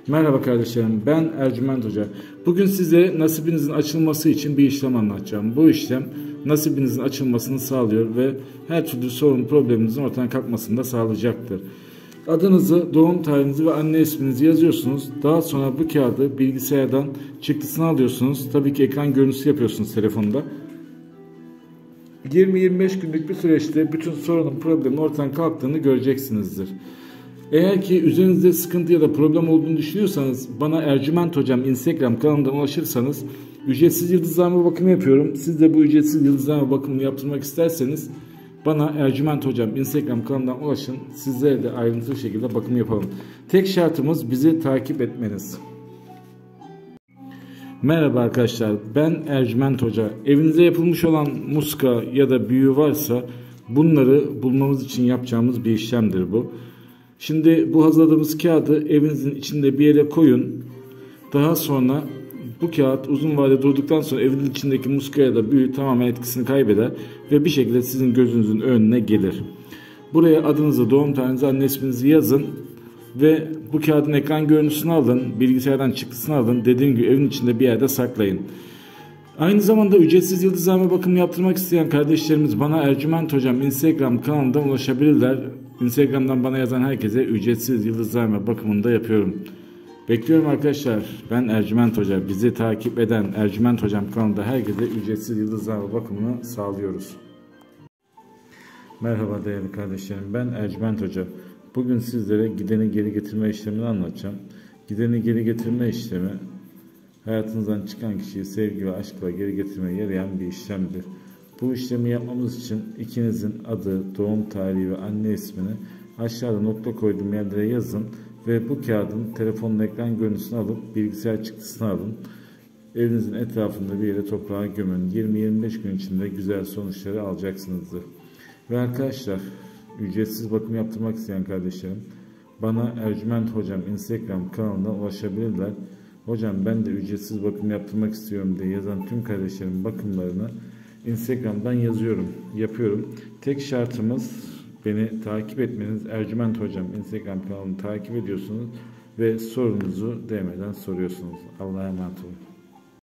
Merhaba kardeşlerim, ben Ercüment Hoca. Bugün size nasibinizin açılması için bir işlem anlatacağım. Bu işlem nasibinizin açılmasını sağlıyor ve her türlü sorun probleminizin ortadan kalkmasını da sağlayacaktır. Adınızı, doğum tarihinizi ve anne isminizi yazıyorsunuz. Daha sonra bu kağıdı bilgisayardan çıktısını alıyorsunuz. Tabii ki ekran görüntüsü yapıyorsunuz telefonda. 20-25 günlük bir süreçte bütün sorunun, problemin ortadan kalktığını göreceksinizdir. Eğer ki üzerinizde sıkıntı ya da problem olduğunu düşünüyorsanız bana Ercüment Hocam Instagram kanalından ulaşırsanız ücretsiz yıldızlama bakımı yapıyorum. Siz de bu ücretsiz yıldızlama bakımını yaptırmak isterseniz bana Ercüment Hocam Instagram kanalından ulaşın. Sizlere de ayrıntılı şekilde bakım yapalım. Tek şartımız bizi takip etmeniz. Merhaba arkadaşlar, ben Ercüment Hoca. Evinize yapılmış olan muska ya da büyü varsa bunları bulmamız için yapacağımız bir işlemdir bu. Şimdi bu hazırladığımız kağıdı evinizin içinde bir yere koyun. Daha sonra bu kağıt uzun vade durduktan sonra evin içindeki muska ya da büyü tamamen etkisini kaybeder ve bir şekilde sizin gözünüzün önüne gelir. Buraya adınızı, doğum tarihinizi, anne isminizi yazın ve bu kağıdın ekran görüntüsünü alın, bilgisayardan çıktısını alın. Dediğim gibi evin içinde bir yerde saklayın. Aynı zamanda ücretsiz yıldızlama bakımı yaptırmak isteyen kardeşlerimiz bana Ercüment Hocam Instagram kanalından ulaşabilirler. Instagram'dan bana yazan herkese ücretsiz yıldızlama bakımını da yapıyorum. Bekliyorum arkadaşlar. Ben Ercüment Hoca. Bizi takip eden Ercüment Hocam kanalında herkese ücretsiz yıldızlama bakımını sağlıyoruz. Merhaba değerli kardeşlerim. Ben Ercüment Hoca. Bugün sizlere gideni geri getirme işlemini anlatacağım. Gideni geri getirme işlemi hayatınızdan çıkan kişiyi sevgi ve aşkla geri getirmeye yarayan bir işlemdir. Bu işlemi yapmamız için ikinizin adı, doğum tarihi ve anne ismini aşağıda nokta koyduğum yerlere yazın ve bu kağıdın telefonun ekran görüntüsünü alıp bilgisayar çıktısını alın. Evinizin etrafında bir yere toprağa gömün. 20-25 gün içinde güzel sonuçları alacaksınızdır. Ve arkadaşlar, ücretsiz bakım yaptırmak isteyen kardeşlerim bana Ercüment Hocam Instagram kanalından ulaşabilirler. Hocam ben de ücretsiz bakım yaptırmak istiyorum diye yazan tüm kardeşlerim bakımlarını Instagram'dan yapıyorum. Tek şartımız beni takip etmeniz. Ercüment Hocam Instagram kanalını takip ediyorsunuz ve sorunuzu DM'den soruyorsunuz. Allah'a emanet olun.